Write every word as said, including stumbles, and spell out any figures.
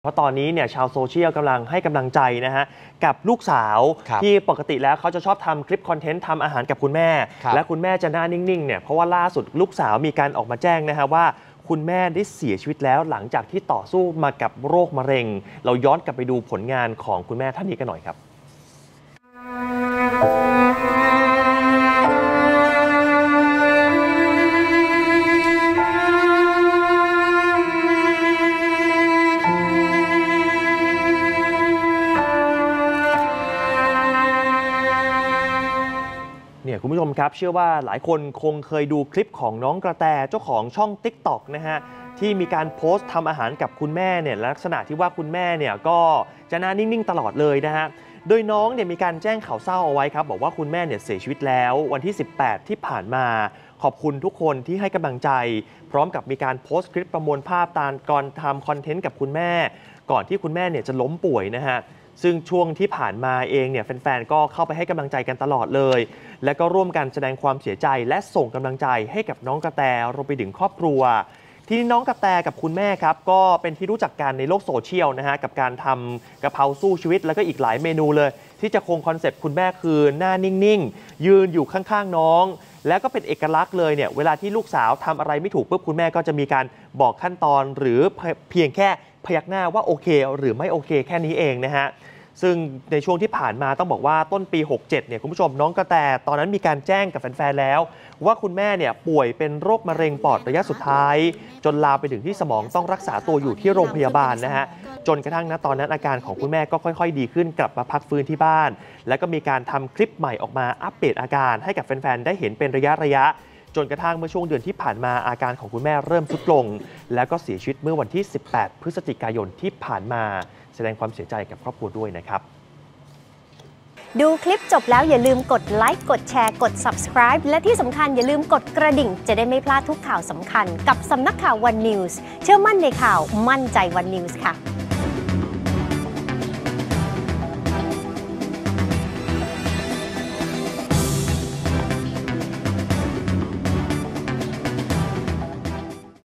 เพราะตอนนี้เนี่ยชาวโซเชียลกำลังให้กำลังใจนะฮะกับลูกสาวที่ปกติแล้วเขาจะชอบทำคลิปคอนเทนต์ทำอาหารกับคุณแม่และคุณแม่จะหน้านิ่งๆเนี่ยเพราะว่าล่าสุดลูกสาวมีการออกมาแจ้งนะฮะว่าคุณแม่ได้เสียชีวิตแล้วหลังจากที่ต่อสู้มากับโรคมะเร็งเราย้อนกลับไปดูผลงานของคุณแม่ท่านนี้กันหน่อยครับเนี่ยคุณผู้ชมครับเชื่อว่าหลายคนคงเคยดูคลิปของน้องกระแตเจ้าของช่อง ติ๊กต็อก นะฮะที่มีการโพสต์ทำอาหารกับคุณแม่เนี่ยลักษณะที่ว่าคุณแม่เนี่ยก็จะหน้านิ่งๆตลอดเลยนะฮะโดยน้องเนี่ยมีการแจ้งข่าวเศร้าเอาไว้ครับบอกว่าคุณแม่เนี่ยเสียชีวิตแล้ววันที่สิบแปดที่ผ่านมาขอบคุณทุกคนที่ให้กำลังใจพร้อมกับมีการโพสต์คลิปประมวลภาพตามก่อนทำคอนเทนต์กับคุณแม่ก่อนที่คุณแม่เนี่ยจะล้มป่วยนะฮะซึ่งช่วงที่ผ่านมาเองเนี่ยแฟนๆก็เข้าไปให้กำลังใจกันตลอดเลยและก็ร่วมกันแสดงความเสียใจและส่งกำลังใจให้กับน้องกระแตรวมไปถึงครอบครัวที่น้องกระแตกับคุณแม่ครับก็เป็นที่รู้จักกันในโลกโซเชียลนะฮะกับการทำกะเพราสู้ชีวิตแล้วก็อีกหลายเมนูเลยที่จะคงคอนเซ็ปต์คุณแม่คือหน้านิ่งๆยืนอยู่ข้างๆน้องแล้วก็เป็นเอกลักษณ์เลยเนี่ยเวลาที่ลูกสาวทำอะไรไม่ถูกปุ๊บคุณแม่ก็จะมีการบอกขั้นตอนหรือเพียงแค่พยักหน้าว่าโอเคหรือไม่โอเคแค่นี้เองนะฮะซึ่งในช่วงที่ผ่านมาต้องบอกว่าต้นปีหกเจ็ดเนี่ยคุณผู้ชมน้องกระแตตอนนั้นมีการแจ้งกับแฟนๆแล้วว่าคุณแม่เนี่ยป่วยเป็นโรคมะเร็งปอดระยะสุดท้ายจนลามไปถึงที่สมองต้องรักษาตัวอยู่ที่โรงพยาบาลนะฮะจนกระทั่งณตอนนั้นอาการของคุณแม่ก็ค่อยๆดีขึ้นกลับมาพักฟื้นที่บ้านแล้วก็มีการทำคลิปใหม่ออกมาอัปเดตอาการให้กับแฟนๆได้เห็นเป็นระยะระยะจนกระทั่งเมื่อช่วงเดือนที่ผ่านมาอาการของคุณแม่เริ่มทรุดลงแล้วก็เสียชีวิตเมื่อวันที่สิบแปดพฤศจิกายนที่ผ่านมาแสดงความเสียใจกับครอบครัวด้วยนะครับดูคลิปจบแล้วอย่าลืมกดไลค์กดแชร์กด ซับสไครบ์ และที่สำคัญอย่าลืมกดกระดิ่งจะได้ไม่พลาดทุกข่าวสำคัญกับสำนักข่าว วัน นิวส์ เชื่อมั่นในข่าวมั่นใจ วัน นิวส์ ค่ะ